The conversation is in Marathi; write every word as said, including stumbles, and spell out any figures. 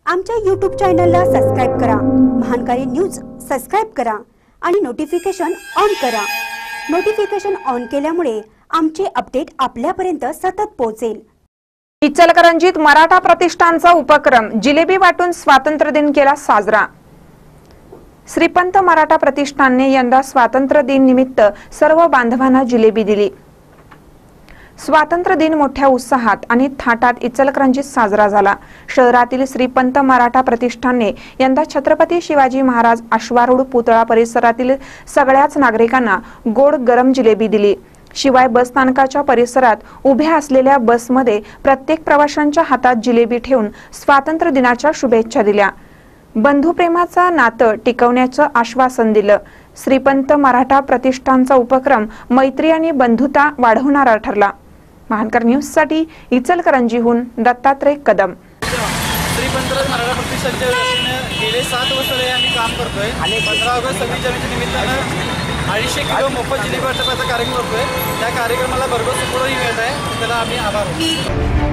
आमच्या यूट्यूब चॅनलला सबस्क्राइब करा, महानकारी न्यूज सबस्क्राइब करा आणि नोटिफिकेशन ऑन करा। नोटिफिकेशन ऑन केल्यामुळे आमचे अपडेट आपल्यापर्यंत सतत पोहोचेल। इचलकरंजीत मराठा प्रतिष्ठानचा उपक्रम जिलेबी वाटून स्वातंत्र्य दिन केला साजरा। श्रीपंत मराठा प्रतिष्ठानने यंदा स्वातंत्र्य दिन निमित्त सर्व बांधवांना जिलेबी दिली। स्वातंत्र्य दिन मोठ्या उत्साहात आणि थाटात इचलकरंजीत साजरा झाला। शहरातील श्रीपंत मराठा प्रतिष्ठानने यंदा छत्रपती शिवाजी महाराज अश्वारूढ पुतळा परिसरातील सगळ्याच नागरिकांना गोड गरम जिलेबी दिली। शिवाय बस स्थानकाच्या परिसरात उभ्या असलेल्या बसमध्ये प्रत्येक प्रवाशांच्या हातात जिलेबी ठेवून स्वातंत्र्य दिनाच्या शुभेच्छा दिल्या। बंधुप्रेमाचा नातं टिकवण्याचं आश्वासन दिलं। श्रीपंत मराठा प्रतिष्ठानचा उपक्रम मैत्री आणि बंधुता वाढवणारा ठरला। महानकर न्यूज साठी इचलकरंजीहून दत्तात्रय कदम। श्रीपंत मराठा प्रतिष्ठानच्या वतीने गेले सात वर्ष आम्ही काम करतोय आणि पंधरा ऑगस्ट सव्वीस जानेवारीच्या निमित्तानं अडीचशे किलो मोफत जिलेबी वाटपाचा कार्यक्रम करतोय। त्या कार्यक्रमाला भरघोस सपोर्टही मिळत आहे, त्याला आम्ही आभार मानतो।